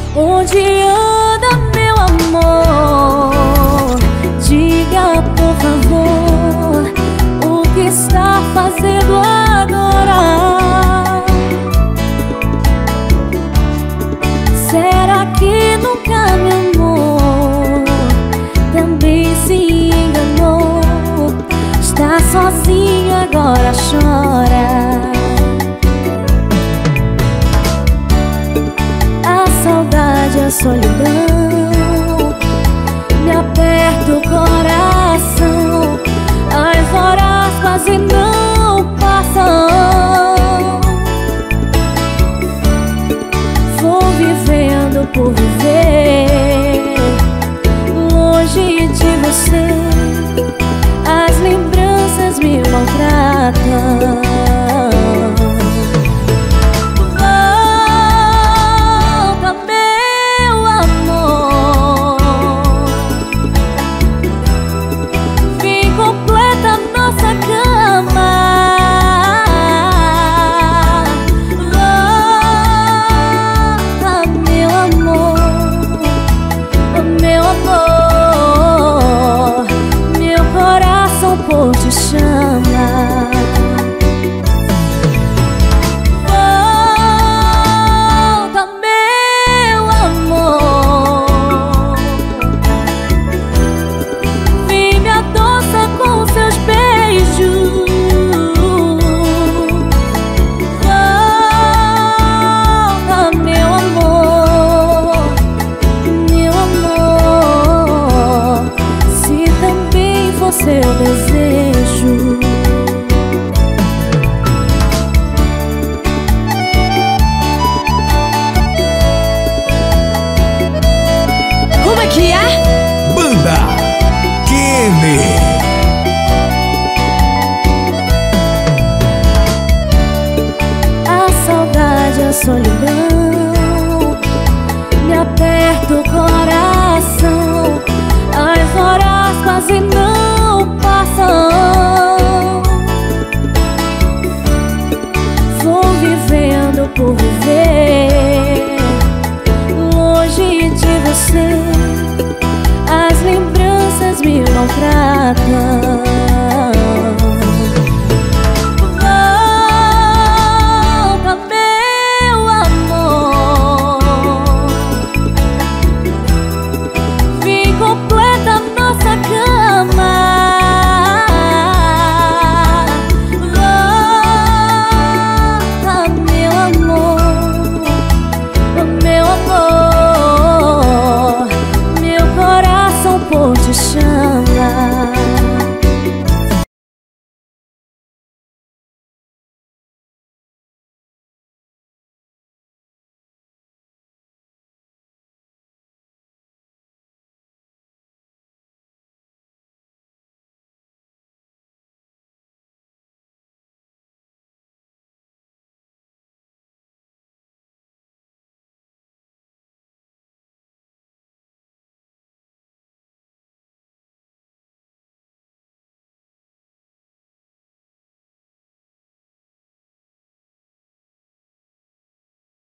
Onde anda meu amor? Diga por favor, o que está fazendo agora? Será que nunca me amou? Também se enganou. Está sozinha, agora chora. A saudade, a solidão me aperta o coração. As horas quase não passam. Vou vivendo por viver longe de você. As lembranças me maltratam. Volta, meu amor. Vem, completa nossa cama. Volta, meu amor. Meu amor. Meu coração por te chama. Volta, meu amor. Vem, me adoça com seus beijos. Volta, meu amor. Meu amor. Se também for seu desejo. Como é que é? Banda Kenny. A saudade, a solidão